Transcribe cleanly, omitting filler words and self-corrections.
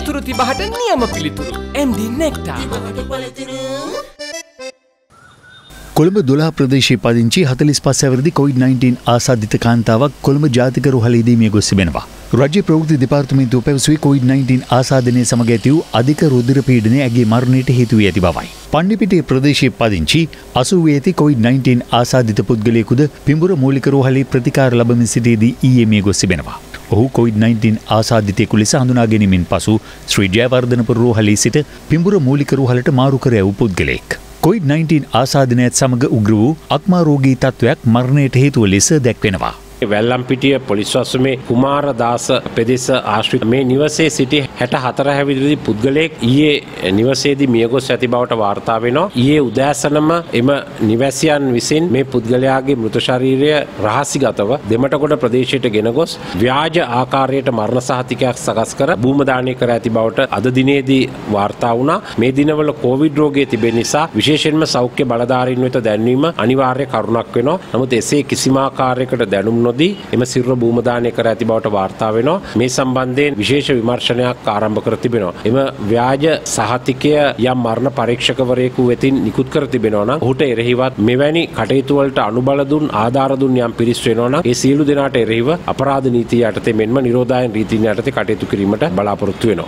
පිළිතුරු 30ට නියම පිළිතුරු. MD Nectar. කොළඹ 12 ප්‍රදේශයේ පදිංචි 45 අවුරුදු COVID-19 ආසාදිත කාන්තාවක් කොළඹ ජාතික රෝහලේදී මිය ගොස් තිබෙනවා. රාජ්‍ය ප්‍රවෘත්ති දෙපාර්තමේන්තුව පැවසුවේ COVID-19 ආසාදනය සමග ඇති වූ අධික රුධිර පීඩනය ඇගේ මරණයට හේතු වී ඇති බවයි. පණ්ඩිපිටිය ප්‍රදේශයේ පදිංචි 80 ඇති COVID-19 ආසාදිත පුද්ගලයෙකුද පිඹුර මූලික රෝහලේ ප්‍රතිකාර ලබමින් සිටියේදී ඊයේ මිය ගොස් තිබෙනවා. ඔහු COVID-19 ආසාදිතයෙකු ලෙස හඳුනා ගැනීමෙන් පසු ශ්‍රී ජයවර්ධනපුර රෝහලේ සිට පිඹුර මූලික රෝහලට මාරු කර ඇවූ පුද්ගලයෙක්. COVID-19 ආසාදනයත් සමග උග්‍ර වූ අක්මා රෝගී තත්ත්වයක් මරණයට හේතුව ලෙස දැක්වෙනවා. වැල්ලම්පිටිය පොලිස් වසමේ කුමාරදාස පෙදෙස ආශ්‍රිත මේ නිවසේ සිටි 64 හැවිරිදි පුද්ගලයෙක් ඊයේ නිවසේදී මියගොස් ඇති බවට වාර්තා වෙනවා. ඊයේ උදෑසනම එම නිවැසියන් විසින් මේ පුද්ගලයාගේ මෘත ශරීරය රහසිගතව දෙමටගොඩ ප්‍රදේශයට ගෙන ගොස් ව්‍යාජ ආකාරයට මරණ සහතිකයක් සකස් කර භූම දානය කර ඇති බවට අද දිනේදී වාර්තා වුණා. මේ දිනවල කොවිඩ් රෝගය තිබෙන නිසා විශේෂයෙන්ම සෞඛ්‍ය බලධාරීන් වෙත දැන්වීම අනිවාර්ය කරුණක් වෙනවා. නමුත් එසේ කිසිම ආකාරයකට දැනුම් එම සිරුර භූම දානය කර ඇති බවට වාර්තා වෙනවා. මේ සම්බන්ධයෙන් විශේෂ විමර්ශනයක් ආරම්භ කර තිබෙනවා. එම ව්‍යාජ සහතිකය යම් මරණ පරීක්ෂකවරයෙකු වෙතින් නිකුත් කර තිබෙනවා නම් ඔහුට එරෙහිවත් මෙවැනි කටයුතු වලට අනුබල දුන් ආධාර දුන් යම් පිරිස් වෙනවා නම් ඒ සියලු දෙනාට එරෙහිව අපරාධ නීතිය යටතේ මෙන්ම නිරෝධායන රීතීන් යටතේ කටයුතු කිරීමට බලාපොරොත්තු වෙනවා.